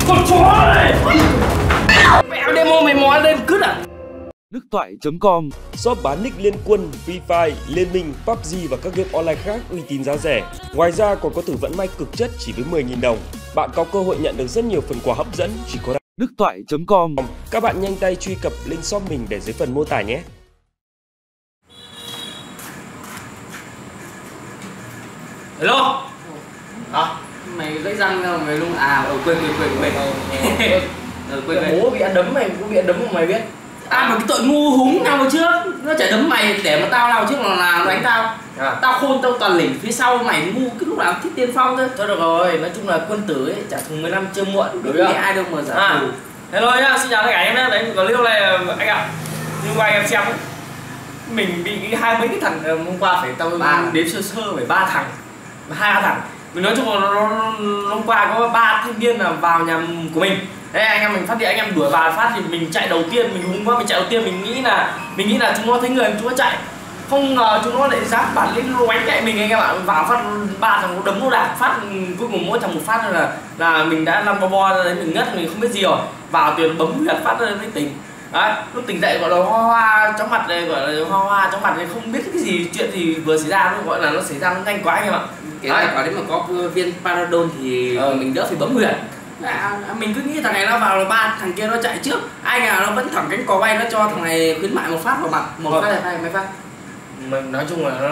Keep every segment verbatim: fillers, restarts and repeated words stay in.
Con chó này. Mẹ demo mày mò lên cứt à? Nước Toại chấm com, shop bán nick Liên Quân, Free Fire, Liên Minh, pê u bê giê và các game online khác uy tín giá rẻ. Ngoài ra còn có thử vận may cực chất chỉ với mười nghìn đồng. Bạn có cơ hội nhận được rất nhiều phần quà hấp dẫn chỉ có nước toại chấm com. Các bạn nhanh tay truy cập link shop mình để dưới phần mô tả nhé. Hello. À, mày gãy răng đâu mày luôn à? Ở quên quên quên quên. Ờ quên quên. Bố bị ăn đấm mày cũng bị ăn đấm mà mày biết. À mà cái tội ngu húng nào mà trước nó chả đấm mày để mà tao nào trước là là nó đánh tao. À. Tao khôn tao toàn lỉnh phía sau mày ngu cái lúc nào thích tiên phong thôi. Thôi được rồi, nói chung là quân tử ấy trả thù mười năm chưa muộn. Đối với ai đâu mà giả à. Thù. Hello nhá, xin chào tất cả em nhé. Đấy có lúc này anh ạ. Nhưng qua em xem ấy, mình bị cái hai mấy cái thằng hôm qua phải tao ba đếm sơ sơ phải ba thằng, hai thằng. Mình nói chung là nó, nó, nó, hôm qua có ba thanh niên là vào nhà của mình. Đấy, anh em mình phát hiện anh em đuổi vào phát thì mình chạy đầu tiên, mình hùng quá mình chạy đầu tiên, mình nghĩ là mình nghĩ là chúng nó thấy người chúng nó chạy, không ngờ chúng nó lại dám bản lĩnh đánh chạy mình anh em ạ. Vào phát ba thằng nó đấm nó đạp phát, cuối cùng mỗi thằng một phát là là mình đã lăn bo bo ra đấy, mình ngất, mình không biết gì rồi. Vào tiền bấm huyệt phát ra mới tỉnh. Đấy, lúc tỉnh dậy gọi là hoa hoa chóng mặt này, gọi là hoa hoa chóng mặt này, không biết cái gì chuyện gì vừa xảy ra, nó gọi là nó xảy ra nó nhanh quá anh em ạ. Cái này quả đấy mà có viên Paradol thì ờ, mình đỡ phải bấm huyệt. À, mình cứ nghĩ thằng này nó vào là ba thằng kia nó chạy trước, ai ngờ nó vẫn thẳng cánh cò bay, nó cho thằng này khuyến mại một phát vào mặt, một ờ. phát này hai mấy phát. Mình nói chung là nó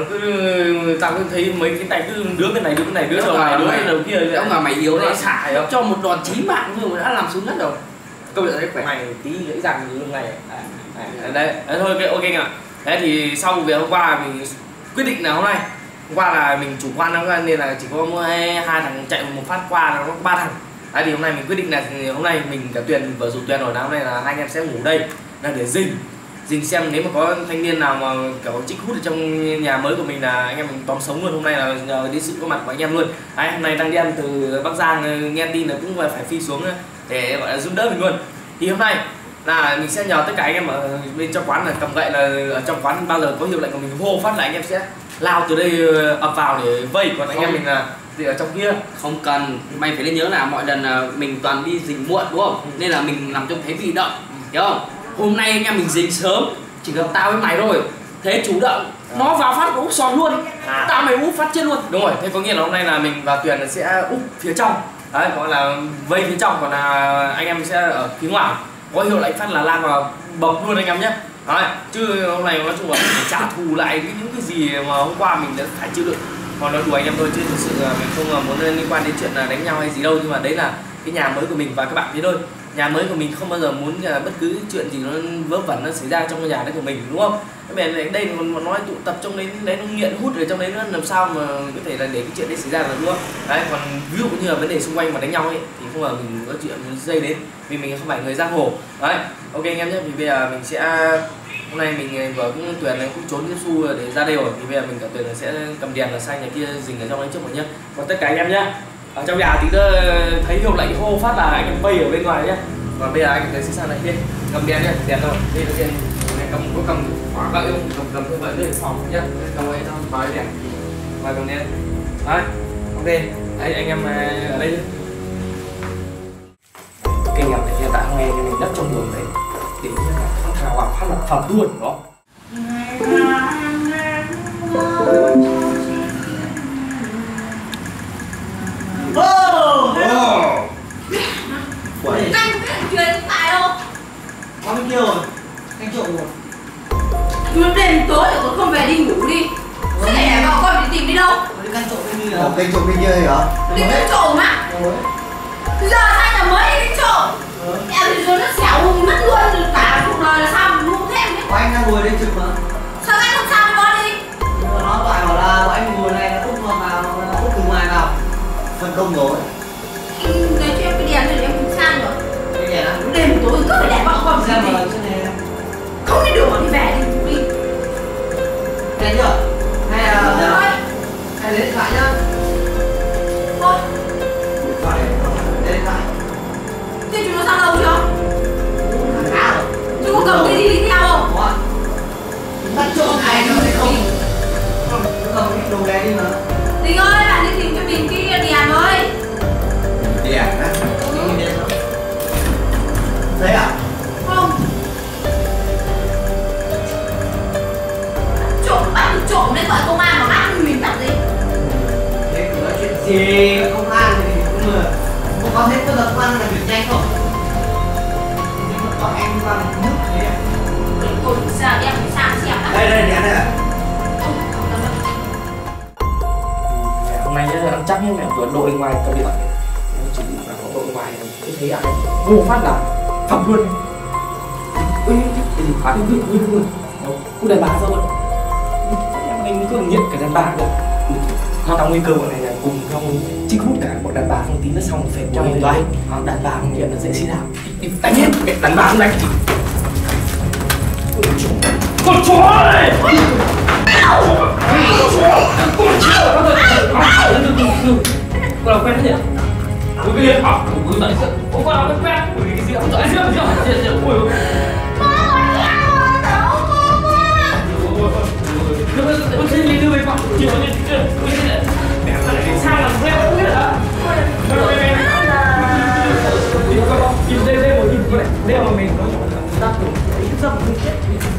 cứ tao cứ thấy mấy cái tay cứ đứa bên này đứa bên này đứa đầu này đứa bên đầu kia, nếu mà mày yếu đấy xả cho một đòn chí mạng thôi mà đã làm xuống đất rồi. Câu chuyện đấy khỏe mày tí gãy răng lưng này. Đấy, đấy, đấy thôi ok anh ạ. Thế thì sau việc hôm qua mình quyết định là hôm nay hôm qua là mình chủ quan lắm nên là chỉ có hai, hai thằng chạy một phát qua là nó có ba thằng. Đấy, thì hôm nay mình quyết định là hôm nay mình cả Tuyền vừa rủ Tuyền rồi, là hôm nay là hai anh em sẽ ngủ đây là để dình dình xem nếu mà có thanh niên nào mà kiểu trích hút ở trong nhà mới của mình là anh em mình tóm sống luôn. Hôm nay là nhờ đến sự có mặt của anh em luôn. Đấy, hôm nay đang đi ăn từ Bắc Giang, nghe tin là cũng phải phi xuống để gọi là giúp đỡ mình luôn. Thì hôm nay là mình sẽ nhờ tất cả anh em ở bên trong quán là cầm gậy, là ở trong quán bao giờ có hiệu lệnh của mình hô phát là anh em sẽ lao từ đây ập vào để vây, còn anh em mình là thì ở trong kia không cần. Mày phải nên nhớ là mọi lần là mình toàn đi dình muộn đúng không, nên là mình làm trong thế bị động, hiểu không? Hôm nay anh em mình dình sớm, chỉ cần tao với mày thôi, thế chủ động nó vào phát úp sòn luôn, à. Tao mày úp phát chết luôn. Đúng rồi, thế có nghĩa là hôm nay là mình và Tuyền sẽ úp phía trong, đấy gọi là vây phía trong, còn là anh em sẽ ở phía ngoài, có hiệu lệnh phát là lan vào bập luôn anh em nhé. Đấy, chứ hôm nay nói chung là phải trả thù lại những cái gì mà hôm qua mình đã phải chịu đựng. Còn nói đùa anh em thôi, chứ thực sự là mình không muốn liên quan đến chuyện là đánh nhau hay gì đâu, nhưng mà đấy là cái nhà mới của mình và các bạn thấy thôi. Nhà mới của mình không bao giờ muốn là bất cứ chuyện gì nó vớ vẩn nó xảy ra trong cái nhà đấy của mình, đúng không? Cái bèn này đây mà nói tụ tập trong đấy đấy nó nghiện hút ở trong đấy, nó làm sao mà có thể là để cái chuyện đấy xảy ra được, đúng không? Đấy, còn ví dụ như là vấn đề xung quanh mà đánh nhau ấy thì không bao giờ mình có chuyện dây đến, vì mình không phải người giang hồ. Đấy, ok anh em nhé. Vì bây giờ mình sẽ hôm nay mình vừa cũng Tuyền này cũng trốn cái xu để ra đây rồi, thì bây giờ mình cả Tuyền sẽ cầm đèn là sang nhà kia dình ở trong đấy trước một nhá. Còn tất cả anh em nhá, ở trong nhà tí nữa thấy hiệu lệnh hô phát là anh em bay ở bên ngoài nhá. Còn bây giờ anh sẽ sang này kia cầm đèn nhá, đèn rồi đây là đèn này, cầm có cầm khóa gậy không, cầm cầm như vậy để phòng nhá, cầm ấy nó nói đèn và cầm đèn. Đấy, ok đấy anh em ở đây kinh nghiệm này hiện tại hôm nay mình đất trong đường đấy thì thằng vào phát là phẩm luôn đó. Oh, oh. Anh chuyện tại đâu? Có bên kia rồi, anh trộm rồi. Nó đêm tối rồi còn không về đi ngủ đi. Thế này bảo con đi tìm đi đâu? Đi căn trộm bên kia. Ồ, kênh trộm bên kia hả? Đi căn trộm á? Giờ sao nhà mới đi trộm? Em thì rồi nó xẻo mất luôn cả cuộc đời là sao mình ngu thế em biết? Anh đang ngồi đây trực mà. Sao anh không sao nó đi? Nhưng mà nó gọi bảo là bọn anh ngồi này nó úp vào vào, nó úp từ ngoài vào. Phân công rồi. Anh lấy cho em cái đèn rồi em cũng sang rồi. Cái đèn á? Đêm tối cứ phải để bọn con xem gì mà đi. trên này. Không đi được mà đi về đi đi. Nghe chưa? Hay là Thôi. hay lấy điện thoại nhá. Thôi. Điện thoại, lấy điện thoại. Thế chúng nó sang đâu chưa? Khá rồi. Chúng có cầm cái gì đi theo không? Có. Bắt trộm này rồi không? Không, cầm cái đồ đấy đi mà. Tình ơi, bạn đi tìm cho mình cái đèn với. Đèn á. Cái đèn đó. giờ công an làm việc nhanh không? Bọn em qua nước thế à? Ôi, giờ em phải sang xem đã. Đây đây nè đây. Hôm nay ăn chắc nhé, mẹ vừa đội ngoài cầm điện thoại. Chỉ là có đội ngoài cứ thấy ai vô phát là phập luôn. Ui, cái gì phá ui ui ui. Cô đàn bà sao vậy? Em anh cứ nghiện cả đàn bà rồi. Nó đang nguy cơ bọn này là cùng nhau chích hút cả bọn đàn bà không tí nó xong phệt cho mình rồi. Đàn bà không nghiện nó dễ xí đạp. Đánh hết, đàn bà không đánh thì con chó này! Con chó! Con chó! Con nào quen thế nhỉ? Ôi cái gì? À, ôi tại sao? Ôi con nào quen? Ôi cái gì? Ôi tại sao? Ôi ôi ôi. Ôi cái gì đưa về phòng? Chịu ôi cái gì? Mẹ nó lại sang làm quen không biết hả? Nhìn đây đây một nhìn con này. Đây mà mình nói tắt rồi. Cái dâm không chết.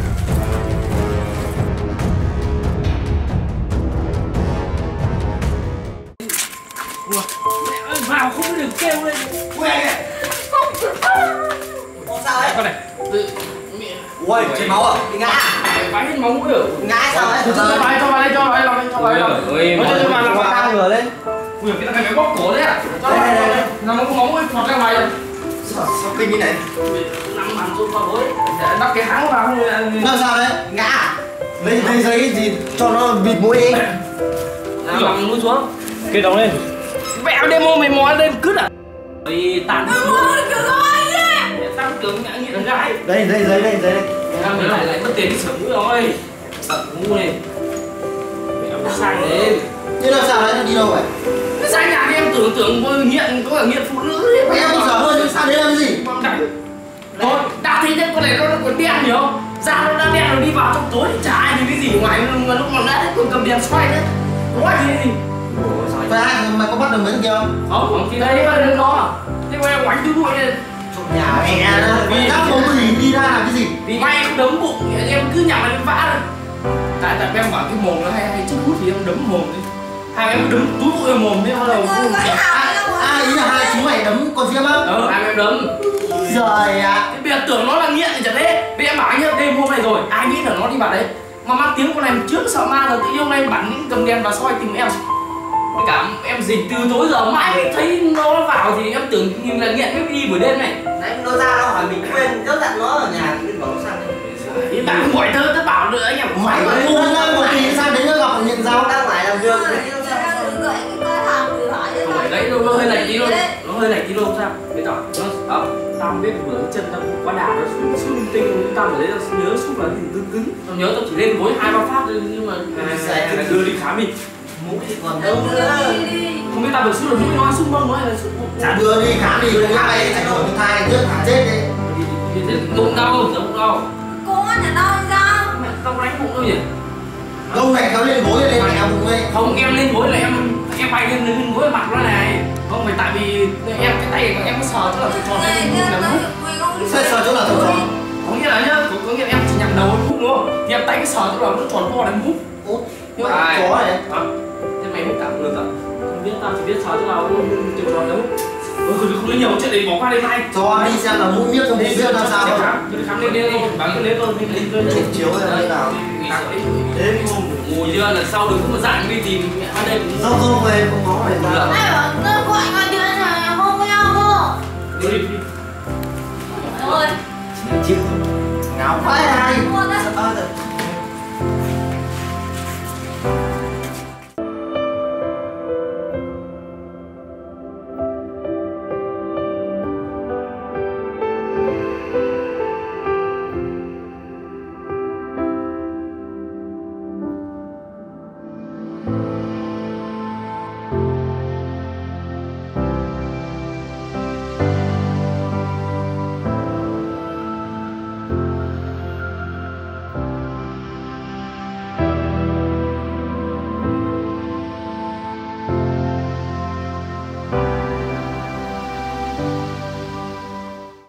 Vào không được kêu lên. Ui anh này. Không sao đấy? Con này. Ui, chảy máu à? Bị ngã à? Vãi hết máu mũi rồi. Ngã sao đấy? Cho vào đây, cho vào đây, cho vào đây, cho vào đây. Ôi, cho cho vào làm cao ngửa lên. Ui, cái này phải bóp cổ đấy à? Đây đây đây. Nằm có máu mũi phọt ra ngoài rồi. Sao kinh như này? Nằm hẳn xuống vào gối. Để đắp cái háng vào không rồi. Sao sao đấy? Ngã à? Lấy lấy giấy gì cho nó bịt mũi đi. Nằm nằm mũi xuống. Cái đầu lên. Mẹ demo mày mò lên cứt à? Ôi, tàn xuống. Tao tưởng ngã nghiện gái. Đây, đây, giấy đây, giấy đây. Em mới lại lại mất tiền đi sửa mũi rồi. Sợ ngu này. Mẹ nó sai đấy. Chứ làm sao đấy, nó đi đâu vậy? Cái sai nhà em tưởng tưởng tôi nghiện, có cả nghiện phụ nữ đấy. Mẹ em không sợ hơn, sao đấy làm cái gì? Thôi, đã thấy đấy, con này nó còn đen hiểu không? Da nó đã đen rồi đi vào trong tối thì chả ai nhìn cái gì ngoài lúc mà đã còn cầm đèn xoay nữa. Có gì gì? Phải ai, mày có bắt được mấy thằng kia không? Không, thì đây mà đừng nó. Thế mà em oánh túi bụi lên. Nhà mẹ đó, các bố gì đi ra làm cái gì? Vì may không đấm bụng, em cứ nhằm vào em vã thôi. Tại tại em bảo cái mồm nó hay hay chút hút thì em đấm mồm đi. Hai em đấm túi bụi vào mồm đi, hay là à, ý là hai chúng mày đấm con Diêm á? ờ, hai em đấm. Giời ạ. Thế bây giờ tưởng nó là nghiện thì chẳng thế. Bây giờ em bảo anh nhá, đêm hôm nay rồi, ai nghĩ là nó đi vào đấy. Mà mang tiếng con này trước sợ ma rồi, tự nhiên hôm nay bắn những cầm đèn và soi tìm em. Với cả em dịch từ tối giờ mãi thấy nó vào thì em tưởng nhìn là nghiện mới đi buổi đêm này. Đấy, nó ra nó hỏi mình quên, rất dặn nó ở nhà thì bảo nó sang đấy. Thì bạn gọi thơ tất bảo nữa anh em. Mày mà ngu ra một tí sao đến nó gặp nghiện rau đang ngoài làm việc. Rồi đấy, nó hơi lạnh tí luôn. Nó hơi lạnh tí luôn sao? Biết tỏ, nó đó, tao không biết vừa chân tao quá đà nó sưng tinh, tao ở đấy tao nhớ xúc là gì cứng cứng. Tao nhớ tao chỉ lên gối hai ba phát thôi nhưng mà là đưa đi khám đi. Mũi thì còn đâu nữa. Không biết tao được xúc là mũi nó xúc mông nó hay là xúc bụng. Chả đưa đi khám đi, không ai ảnh hưởng đến thai trước thả chết đấy. Bụng đau, bụng đau. Cô nhà đau sao? Mẹ tao có đánh bụng đâu nhỉ? Lâu này kéo lên gối lên mẹ bụng đây. Không, em lên gối là em em bay lên lên gối mặt nó này. Không phải tại vì em cái tay của em có sờ tức là cái tròn em là hút. Sao sờ chỗ nào thằng tròn? Có nghĩa là nhá, có, có nghĩa là em chỉ nhằm đầu hút đúng không? Thì em tay cái sờ tức là nó tròn vo là em hút. Út, nhưng mà chó này. Thế mày hút cảm được à? Không biết, tao chỉ biết sờ tức là nó tròn tròn đâu. Ôi không lấy nhiều chuyện đấy, bỏ qua đây mai. Cho đi xem là mũi miết không biết làm sao đâu. Đi khám lên lên thôi, bán lên thôi, lên lên lên. Chụp chiếu ra đây nào. Đến hôm ngồi chưa là sau đừng có mà dạng đi tìm ở đây. Dâu dâu về không có này ra. Ai bảo nó gọi gọi